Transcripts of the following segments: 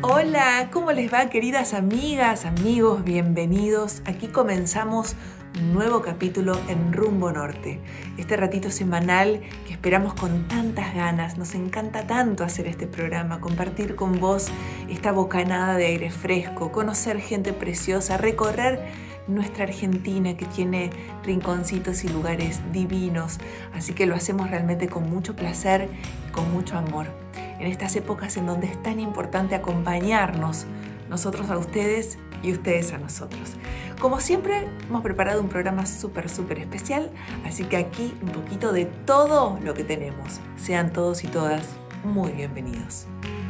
Hola, ¿cómo les va, queridas amigas, amigos? Bienvenidos. Aquí comenzamos un nuevo capítulo en Rumbo Norte. Este ratito semanal que esperamos con tantas ganas. Nos encanta tanto hacer este programa, compartir con vos esta bocanada de aire fresco, conocer gente preciosa, recorrer nuestra Argentina que tiene rinconcitos y lugares divinos. Así que lo hacemos realmente con mucho placer y con mucho amor. En estas épocas en donde es tan importante acompañarnos, nosotros a ustedes y ustedes a nosotros. Como siempre, hemos preparado un programa súper especial, así que aquí un poquito de todo lo que tenemos. Sean todos y todas muy bienvenidos.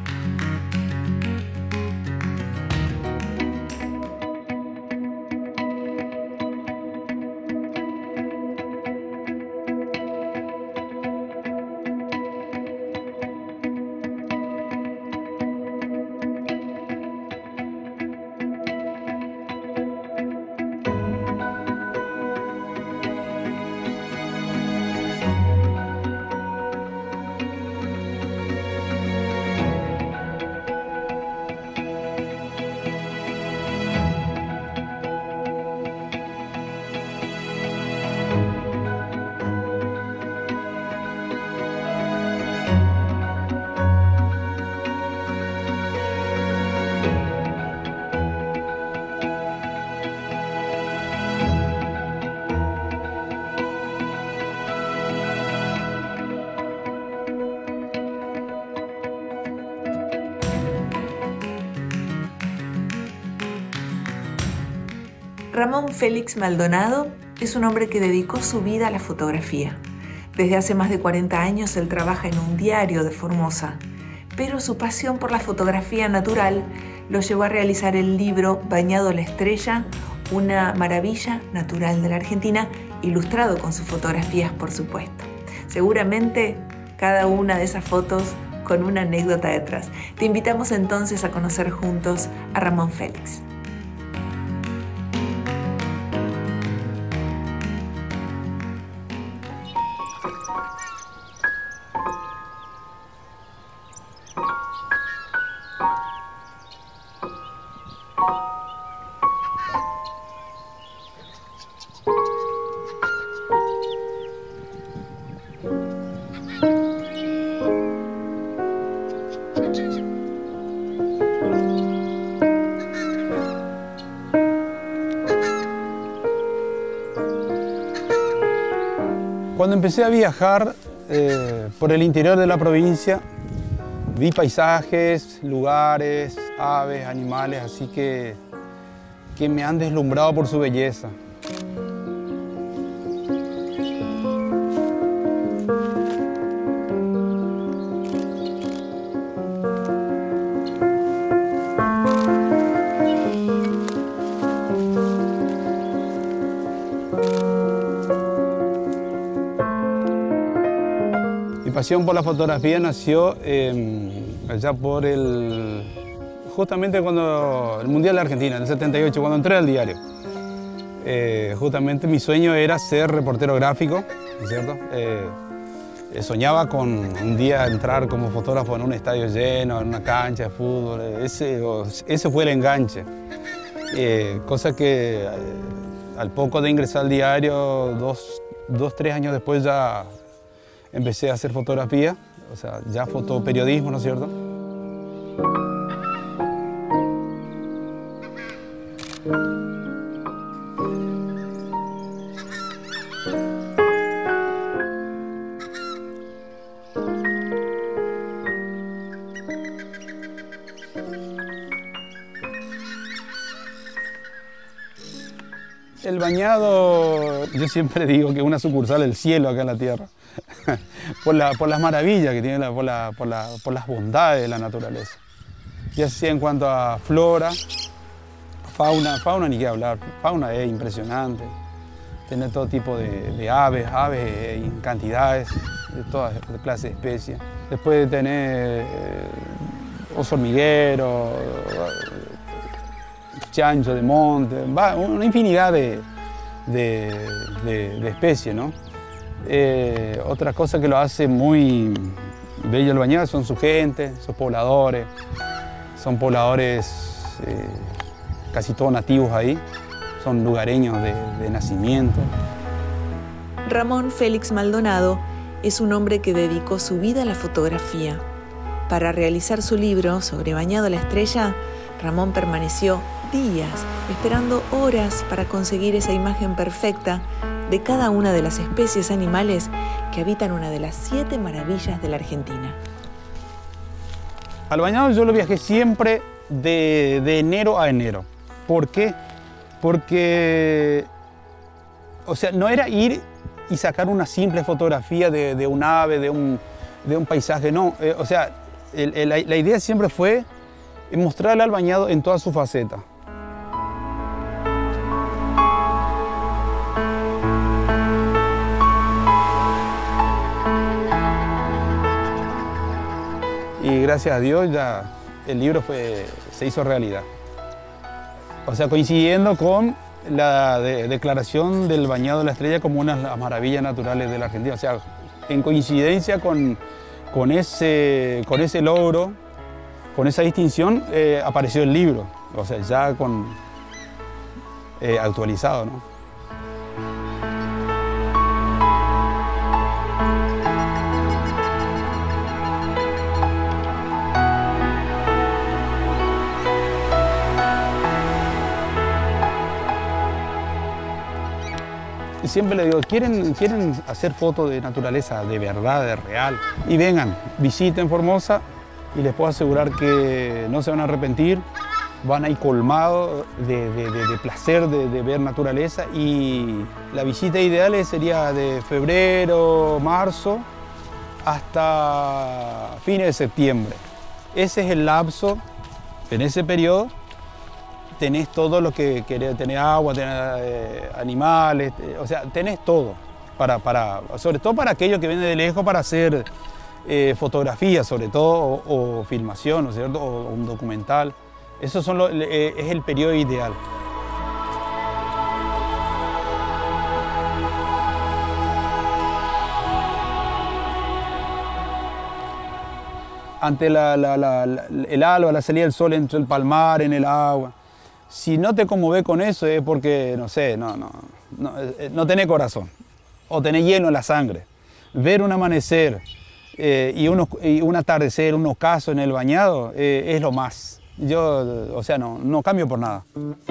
Ramón Félix Maldonado es un hombre que dedicó su vida a la fotografía. Desde hace más de 40 años él trabaja en un diario de Formosa, pero su pasión por la fotografía natural lo llevó a realizar el libro Bañado a la Estrella, una maravilla natural de la Argentina, ilustrado con sus fotografías, por supuesto. Seguramente cada una de esas fotos con una anécdota detrás. Te invitamos entonces a conocer juntos a Ramón Félix. Cuando empecé a viajar por el interior de la provincia, vi paisajes, lugares, aves, animales, así que me han deslumbrado por su belleza. Mi pasión por la fotografía nació allá por justamente cuando el Mundial de Argentina, en el 78, cuando entré al diario. Justamente mi sueño era ser reportero gráfico, ¿no es cierto? Soñaba con un día entrar como fotógrafo en un estadio lleno, en una cancha de fútbol. Ese fue el enganche. Cosa que al poco de ingresar al diario, tres años después ya empecé a hacer fotografía, o sea, ya fotoperiodismo, ¿no es cierto? El bañado, yo siempre digo que es una sucursal del cielo acá en la tierra, por las maravillas que tiene, por las bondades de la naturaleza. Ya sea en cuanto a flora, fauna ni qué hablar, fauna es impresionante. Tiene todo tipo de aves en cantidades, de todas clases de especies. Después de tener oso hormiguero, chancho de monte, una infinidad de especies, ¿no? Otra cosa que lo hace muy bello el bañado son su gente, sus pobladores. Son pobladores casi todos nativos ahí, son lugareños de nacimiento. Ramón Félix Maldonado es un hombre que dedicó su vida a la fotografía. Para realizar su libro sobre Bañado la Estrella, Ramón permaneció días esperando horas para conseguir esa imagen perfecta de cada una de las especies animales que habitan una de las 7 maravillas de la Argentina. Al Bañado yo lo viajé siempre de enero a enero. ¿Por qué? Porque, o sea, no era ir y sacar una simple fotografía de un ave, de un paisaje, no. O sea, la idea siempre fue mostrarle al Bañado en toda su faceta. Y gracias a Dios ya el libro se hizo realidad. O sea, coincidiendo con la declaración del Bañado de la Estrella como una de las maravillas naturales de la Argentina. O sea, en coincidencia con ese logro, con esa distinción, apareció el libro. O sea, ya actualizado, ¿no? Y siempre le digo, ¿quieren hacer fotos de naturaleza, de verdad, de real? Y vengan, visiten Formosa y les puedo asegurar que no se van a arrepentir, van a ir colmados de placer de ver naturaleza, y la visita ideal sería de febrero, marzo hasta fines de septiembre. Ese es el lapso, en ese periodo tenés todo lo que querés, tenés agua, tenés animales, o sea, tenés todo, sobre todo para aquellos que vienen de lejos para hacer fotografía, sobre todo, o filmación, ¿no es cierto?, o un documental. Eso es el periodo ideal. Ante el alba, la salida del sol entre el palmar, en el agua. Si no te conmueve con eso es porque, no sé, no tenés corazón o tenés hielo en la sangre. Ver un amanecer y un atardecer, un ocaso en el Bañado es lo más. Yo, o sea, no cambio por nada.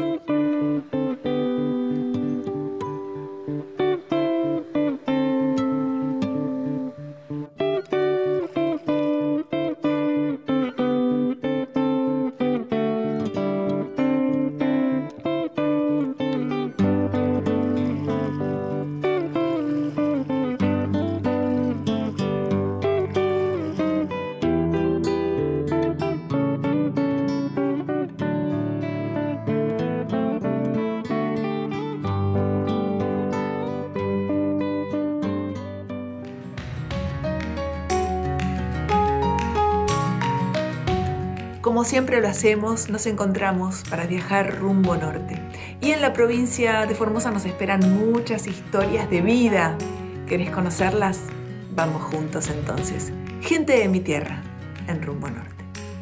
Como siempre lo hacemos, nos encontramos para viajar rumbo norte. Y en la provincia de Formosa nos esperan muchas historias de vida. ¿Querés conocerlas? Vamos juntos entonces. Gente de mi tierra, en Rumbo Norte.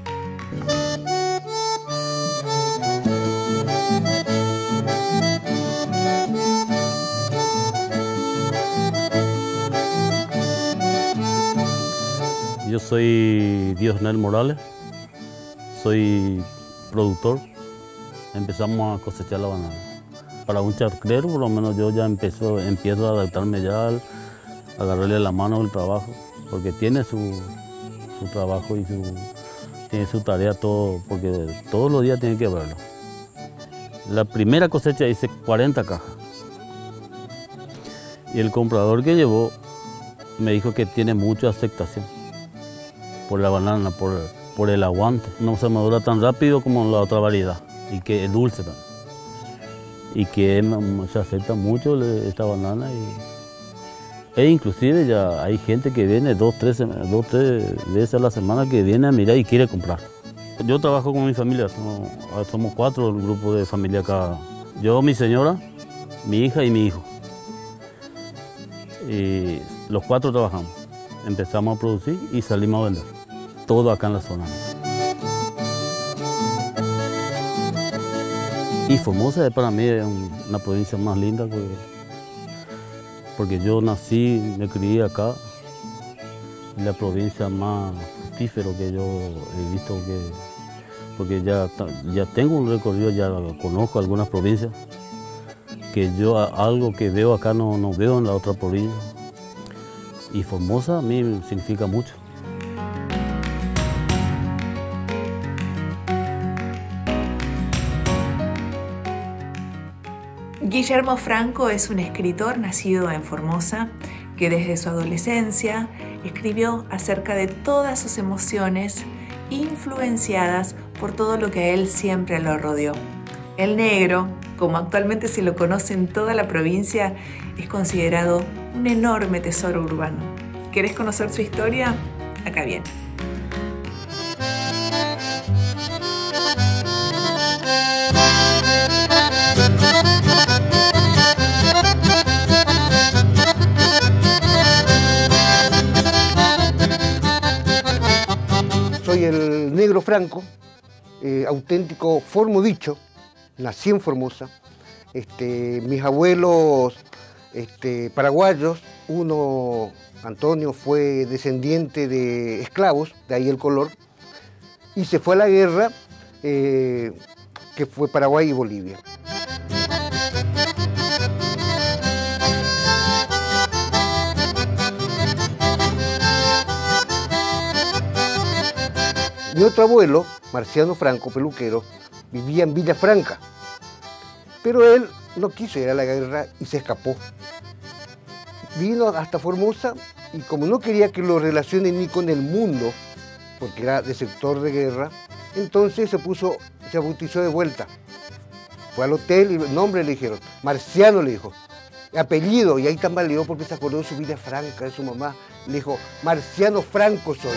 Yo soy Diosnel Morales. Soy productor. Empezamos a cosechar la banana. Para un charcrero, por lo menos yo ya empiezo a adaptarme ya, a agarrarle la mano al trabajo, porque tiene su trabajo y tiene su tarea, todo, porque todos los días tiene que verlo. La primera cosecha hice 40 cajas. Y el comprador que llevó me dijo que tiene mucha aceptación por la banana, por el aguante. No se madura tan rápido como la otra variedad y que es dulce también. Y que se acepta mucho esta banana. E inclusive ya hay gente que viene dos, tres veces a la semana que viene a mirar y quiere comprar. Yo trabajo con mi familia, somos 4 el grupo de familia acá. Yo, mi señora, mi hija y mi hijo. Y los 4 trabajamos. Empezamos a producir y salimos a vender. Todo acá en la zona. Y Formosa para mí es una provincia más linda porque yo nací, me crié acá, la provincia más fructífera que yo he visto, porque ya tengo un recorrido, ya conozco algunas provincias, que yo algo que veo acá no veo en la otra provincia. Y Formosa a mí significa mucho. Guillermo Franco es un escritor nacido en Formosa que desde su adolescencia escribió acerca de todas sus emociones influenciadas por todo lo que a él siempre lo rodeó. El negro, como actualmente se lo conoce en toda la provincia, es considerado un enorme tesoro urbano. ¿Querés conocer su historia? Acá viene. Soy el negro Franco, auténtico formodicho, nací en Formosa. Mis abuelos paraguayos, uno, Antonio, fue descendiente de esclavos, de ahí el color, y se fue a la guerra, que fue Paraguay y Bolivia. Mi otro abuelo, Marciano Franco, peluquero, vivía en Villa Franca, pero él no quiso ir a la guerra y se escapó. Vino hasta Formosa y como no quería que lo relacionen ni con el mundo, porque era de sector de guerra, entonces se bautizó de vuelta. Fue al hotel y el nombre le dijeron, Marciano le dijo, apellido, y ahí tambaleó porque se acordó de su Villa Franca, de su mamá, le dijo, Marciano Franco soy.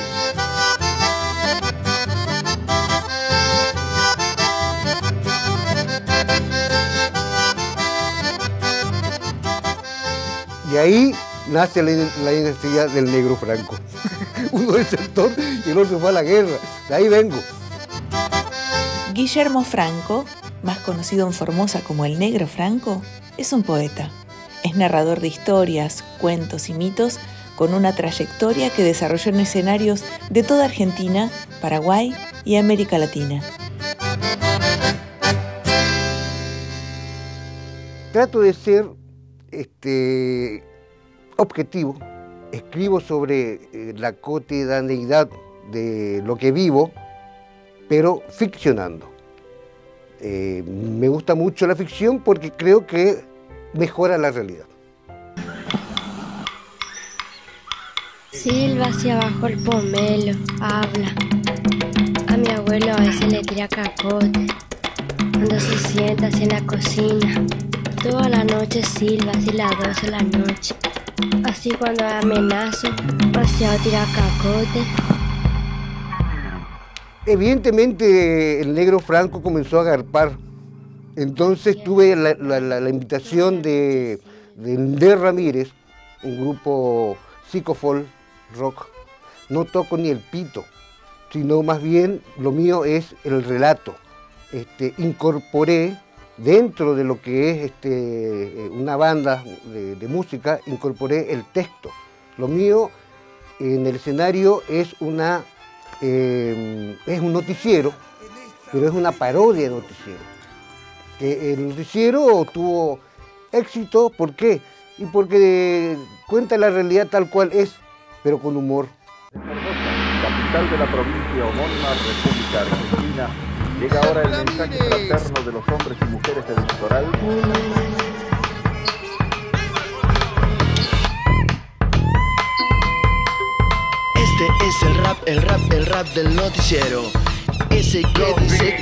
Y ahí nace la identidad del negro Franco. Uno del sector y el otro fue a la guerra. De ahí vengo. Guillermo Franco, más conocido en Formosa como el negro Franco, es un poeta. Es narrador de historias, cuentos y mitos con una trayectoria que desarrolló en escenarios de toda Argentina, Paraguay y América Latina. Trato de ser objetivo, escribo sobre la cotidianeidad de lo que vivo, pero ficcionando. Me gusta mucho la ficción porque creo que mejora la realidad. Silva hacia abajo el pomelo, habla. A mi abuelo a veces le tira capote, cuando se sienta así en la cocina. Toda la noche silba, así las 12 de la noche. Así cuando amenazo, demasiado tira capote. Evidentemente el negro Franco comenzó a garpar. Entonces tuve la invitación de Ramírez, un grupo psicofolk rock. No toco ni el pito, sino más bien lo mío es el relato. Incorporé dentro de lo que es una banda de música, incorporé el texto. Lo mío en el escenario es un noticiero, pero es una parodia de noticiero. El noticiero tuvo éxito, ¿por qué? Y porque cuenta la realidad tal cual es, pero con humor. Capital de la provincia homónima, República Argentina, llega ahora el mensaje fraterno de los hombres y mujeres del litoral. Este es el rap del noticiero. Ese que dice...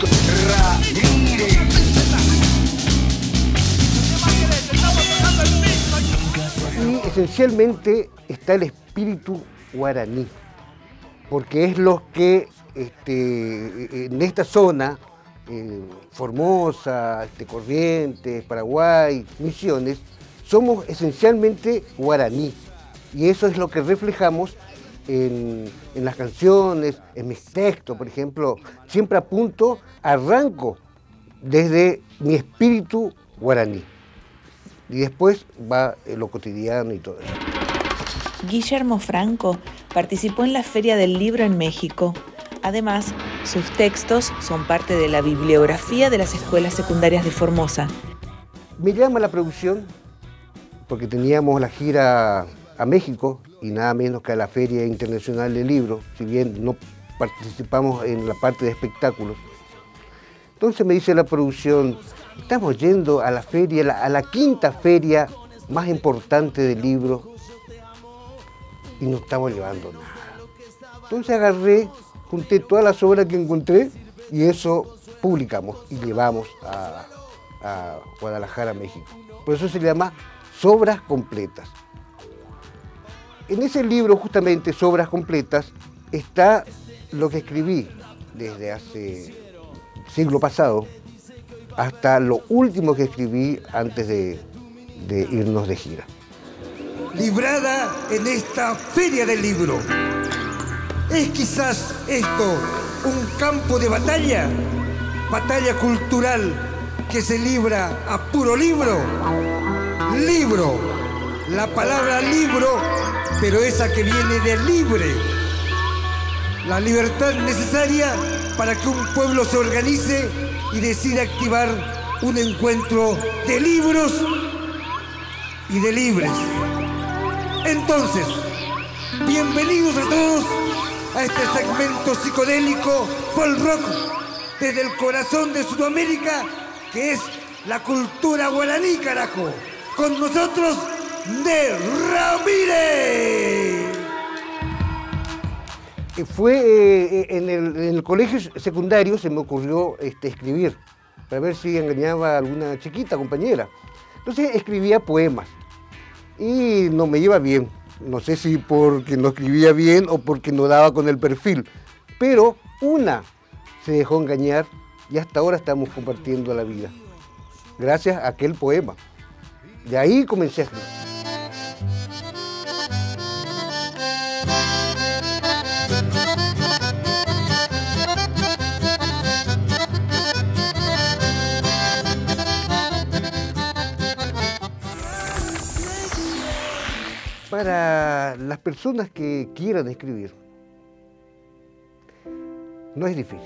Y esencialmente está el espíritu guaraní, porque es lo que en esta zona, Formosa, Corrientes, Paraguay, Misiones, somos esencialmente guaraní. Y eso es lo que reflejamos en las canciones, en mis textos, por ejemplo. Siempre arranco desde mi espíritu guaraní. Y después va lo cotidiano y todo eso. Guillermo Franco participó en la Feria del Libro en México. Además, sus textos son parte de la bibliografía de las escuelas secundarias de Formosa. Me llama la producción porque teníamos la gira a México y nada menos que a la Feria Internacional del Libro, si bien no participamos en la parte de espectáculos. Entonces me dice la producción, estamos yendo a la feria, a la quinta feria más importante del libro y no estamos llevando nada. Entonces agarré, junté todas las obras que encontré y eso publicamos y llevamos a Guadalajara, México. Por eso se llama Sobras Completas. En ese libro, justamente, Sobras Completas, está lo que escribí desde hace siglo pasado hasta lo último que escribí antes de irnos de gira. Librada en esta Feria del Libro. ¿Es quizás esto un campo de batalla? Batalla cultural que se libra a puro libro. Libro, la palabra libro, pero esa que viene de libre. La libertad necesaria para que un pueblo se organice y decida activar un encuentro de libros y de libres. Entonces, bienvenidos a todos a este segmento psicodélico folk rock desde el corazón de Sudamérica, que es la cultura guaraní, carajo. Con nosotros, De Ramírez. Fue en el colegio secundario se me ocurrió escribir, para ver si engañaba a alguna chiquita compañera. Entonces escribía poemas y no me iba bien. No sé si porque no escribía bien o porque no daba con el perfil, pero una se dejó engañar y hasta ahora estamos compartiendo la vida, gracias a aquel poema. De ahí comencé a escribir. Para las personas que quieran escribir, no es difícil.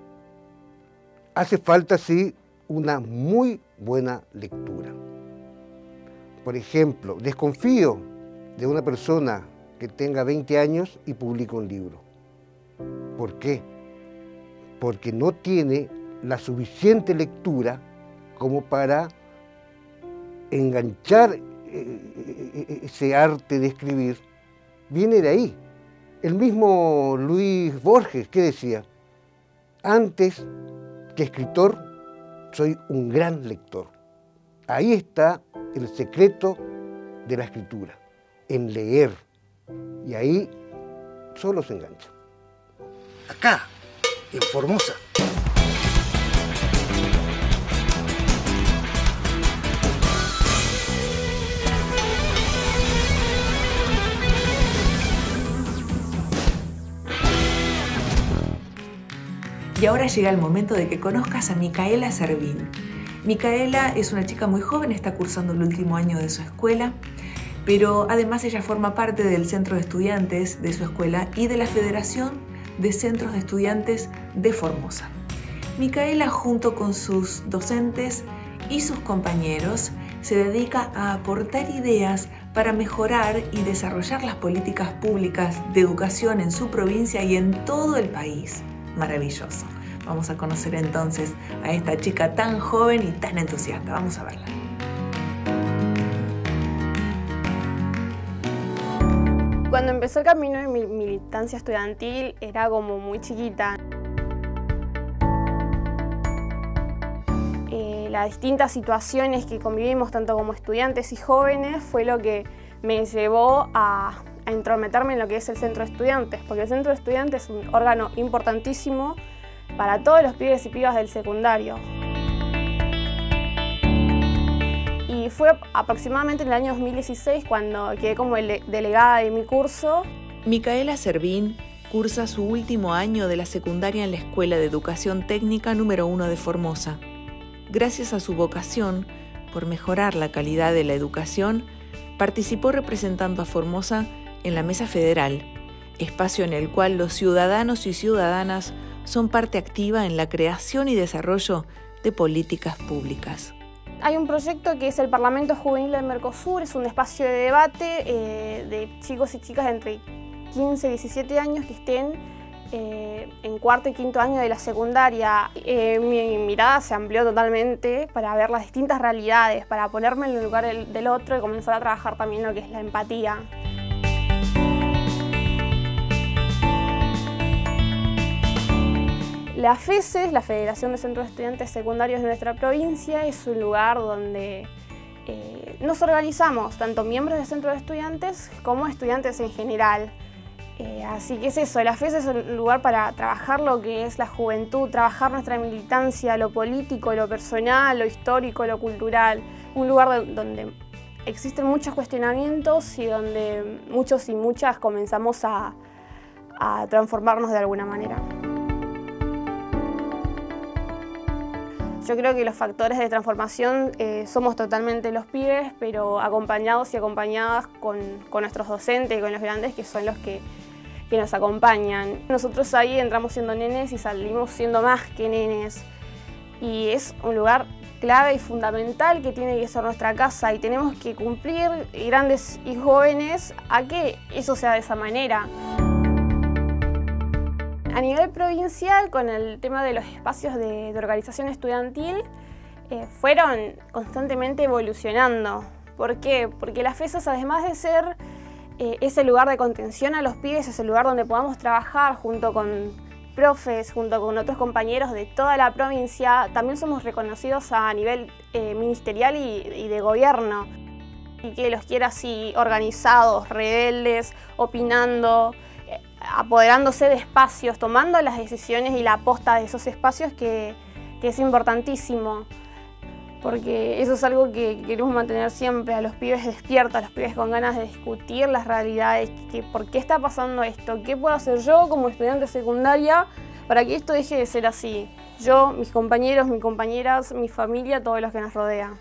Hace falta, sí, una muy buena lectura. Por ejemplo, desconfío de una persona que tenga 20 años y publica un libro. ¿Por qué? Porque no tiene la suficiente lectura como para enganchar ese arte de escribir. Viene de ahí. El mismo Luis Borges, ¿qué decía? Antes que escritor, soy un gran lector. Ahí está el secreto de la escritura, en leer. Y ahí solo se engancha. Acá, en Formosa. Y ahora llega el momento de que conozcas a Micaela Servín. Micaela es una chica muy joven, está cursando el último año de su escuela, pero además ella forma parte del centro de estudiantes de su escuela y de la Federación de Centros de Estudiantes de Formosa. Micaela, junto con sus docentes y sus compañeros, se dedica a aportar ideas para mejorar y desarrollar las políticas públicas de educación en su provincia y en todo el país. Maravilloso. Vamos a conocer entonces a esta chica tan joven y tan entusiasta. Vamos a verla. Cuando empezó el camino de mi militancia estudiantil era como muy chiquita. Las distintas situaciones que convivimos tanto como estudiantes y jóvenes fue lo que me llevó a intrometerme en lo que es el centro de estudiantes, porque el centro de estudiantes es un órgano importantísimo para todos los pibes y pibas del secundario. Y fue aproximadamente en el año 2016 cuando quedé como delegada de mi curso. Micaela Servín cursa su último año de la secundaria en la Escuela de Educación Técnica número 1 de Formosa. gracias a su vocación por mejorar la calidad de la educación, participó representando a Formosa en la Mesa Federal, espacio en el cual los ciudadanos y ciudadanas son parte activa en la creación y desarrollo de políticas públicas. Hay un proyecto que es el Parlamento Juvenil del Mercosur, es un espacio de debate de chicos y chicas de entre 15 y 17 años que estén en cuarto y quinto año de la secundaria. Mi mirada se amplió totalmente para ver las distintas realidades, para ponerme en el lugar del otro y comenzar a trabajar también lo que es la empatía. La FESES, la Federación de Centros de Estudiantes Secundarios de nuestra provincia, es un lugar donde nos organizamos, tanto miembros de centros de estudiantes como estudiantes en general. Así que es eso, la FESES es un lugar para trabajar lo que es la juventud, trabajar nuestra militancia, lo político, lo personal, lo histórico, lo cultural. Un lugar donde existen muchos cuestionamientos y donde muchos y muchas comenzamos a transformarnos de alguna manera. Yo creo que los factores de transformación somos totalmente los pibes, pero acompañados y acompañadas con nuestros docentes y con los grandes que son los que nos acompañan. Nosotros ahí entramos siendo nenes y salimos siendo más que nenes. Y es un lugar clave y fundamental que tiene que ser nuestra casa y tenemos que cumplir, grandes y jóvenes, a que eso sea de esa manera. A nivel provincial, con el tema de los espacios de organización estudiantil, fueron constantemente evolucionando. ¿Por qué? Porque las FESES, además de ser ese lugar de contención a los pibes, es el lugar donde podamos trabajar junto con profes, junto con otros compañeros de toda la provincia, también somos reconocidos a nivel ministerial y de gobierno. Y que los quiera así organizados, rebeldes, opinando, apoderándose de espacios, tomando las decisiones y la posta de esos espacios que es importantísimo. Porque eso es algo que queremos mantener siempre, a los pibes despiertos, a los pibes con ganas de discutir las realidades, por qué está pasando esto, qué puedo hacer yo como estudiante secundaria para que esto deje de ser así. Yo, mis compañeros, mis compañeras, mi familia, todos los que nos rodean.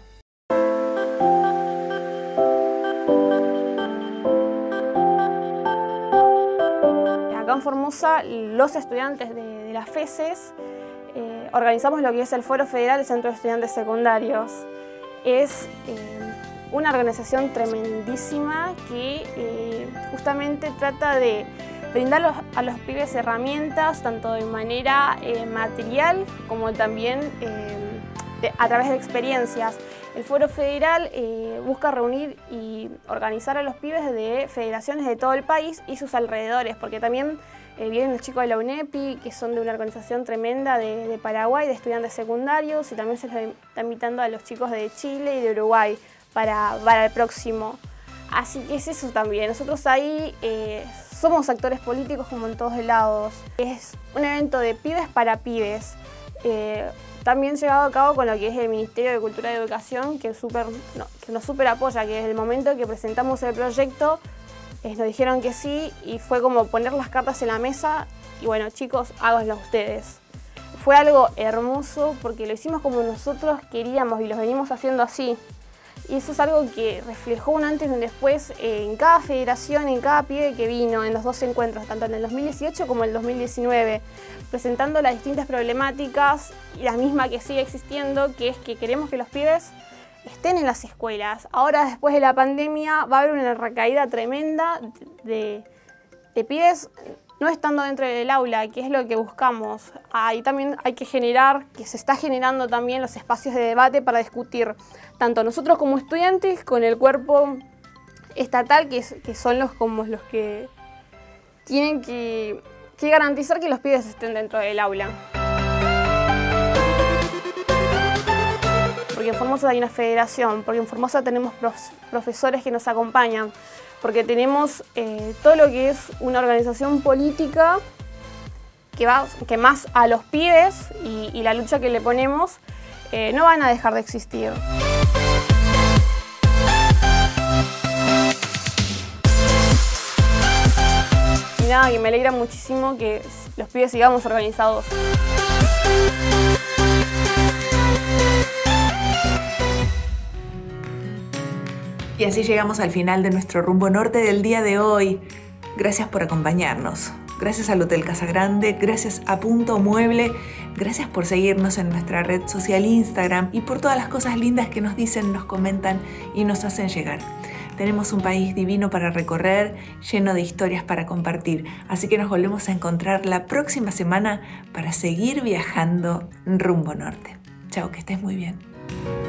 Acá en Formosa, los estudiantes de las FESES organizamos lo que es el Foro Federal de Centros de Estudiantes Secundarios. Es una organización tremendísima que justamente trata de brindar a los pibes herramientas, tanto de manera material como también a través de experiencias. El Foro Federal busca reunir y organizar a los pibes de federaciones de todo el país y sus alrededores, porque también vienen los chicos de la UNEPI, que son de una organización tremenda de Paraguay, de estudiantes secundarios, y también se les está invitando a los chicos de Chile y de Uruguay para el próximo. Así que es eso también. Nosotros ahí somos actores políticos como en todos lados. Es un evento de pibes para pibes. También llevado a cabo con lo que es el Ministerio de Cultura y Educación, que nos súper apoya, que desde el momento que presentamos el proyecto nos dijeron que sí y fue como poner las cartas en la mesa y bueno, chicos, háganlo ustedes. Fue algo hermoso porque lo hicimos como nosotros queríamos y lo venimos haciendo así. Y eso es algo que reflejó un antes y un después en cada federación, en cada pibe que vino en los dos encuentros, tanto en el 2018 como en el 2019, presentando las distintas problemáticas y la misma que sigue existiendo, que es que queremos que los pibes estén en las escuelas. Ahora, después de la pandemia, va a haber una recaída tremenda de pibes no estando dentro del aula, que es lo que buscamos. Ahí también hay que generar, que se está generando también los espacios de debate para discutir, tanto nosotros como estudiantes, con el cuerpo estatal, que son los que tienen que garantizar que los pibes estén dentro del aula. Porque en Formosa hay una federación, porque en Formosa tenemos profesores que nos acompañan, porque tenemos todo lo que es una organización política que más a los pibes y la lucha que le ponemos no van a dejar de existir. Y nada, que me alegra muchísimo que los pibes sigamos organizados. Y así llegamos al final de nuestro Rumbo Norte del día de hoy. Gracias por acompañarnos. Gracias al Hotel Casa Grande, gracias a Punto Mueble, gracias por seguirnos en nuestra red social Instagram y por todas las cosas lindas que nos dicen, nos comentan y nos hacen llegar. Tenemos un país divino para recorrer, lleno de historias para compartir. Así que nos volvemos a encontrar la próxima semana para seguir viajando rumbo norte. Chao, que estés muy bien.